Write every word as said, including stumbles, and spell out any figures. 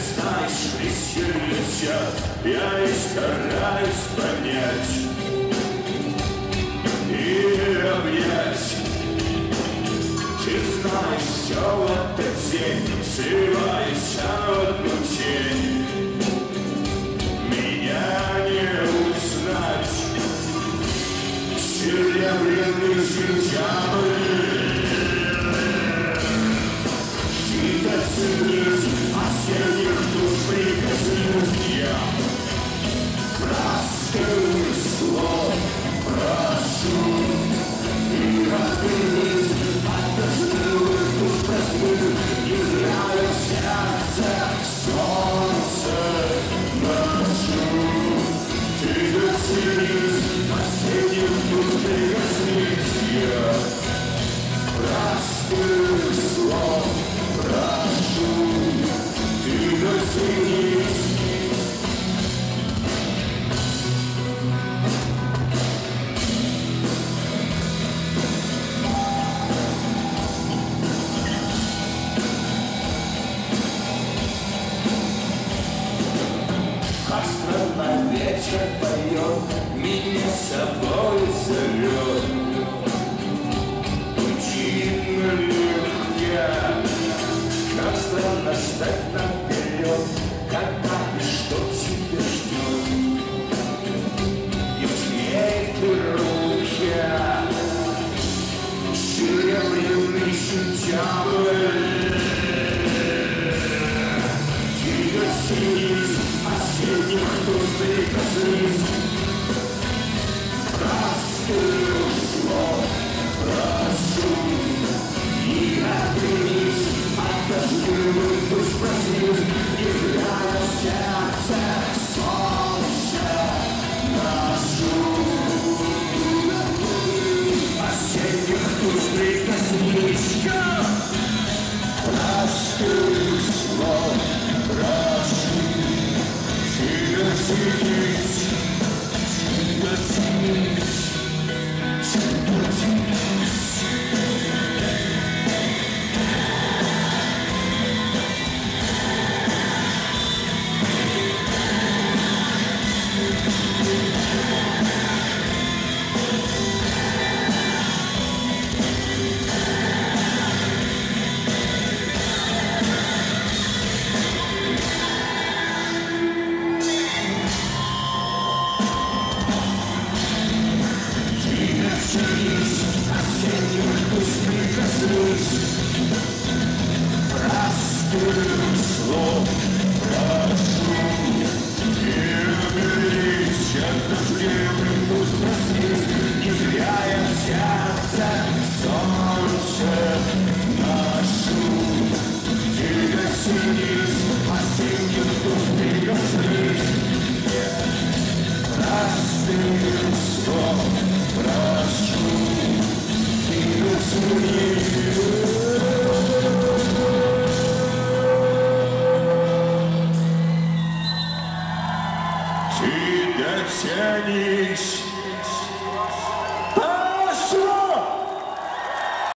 знаешь, веселишься, я и стараюсь понять и обнять. Ты знаешь, все в этот день сливаешься в одну тень. Меня не узнать. Серебряный сентябрь. Ценись осенних душ, прикоснусь я. Простых слов прошу. И отвернись от дождевых душ, проснись. Не зря я в сердце солнце ношу. Ты доценись осенних душ, прикоснись я. Простых слов прошу, ты доценись. Как странно вечер поет, меня с собой зовет. Учит налегке. Как странно ждать наперед, когда и что тебя ждет. И в твоей руке серебряный сентябрь. Ты доценись осенних душ, прикоснись. Простых слов прошу. И отвернись от дождевых душ, проснись. Не зря я в сердце солнце ношу. Осенних душ, прикоснись. Простых слов прошу. Ты доценись, ты доценись, ты доценись. Осенних душ, прикоснись. Простых слов прошу. И уберись от дождевых душ, проснись. Не зря я в сердце солнце ношу. Ты доценись осенних душ, прикоснись. Простых слов прошу. Ты доценись. Ты доценись.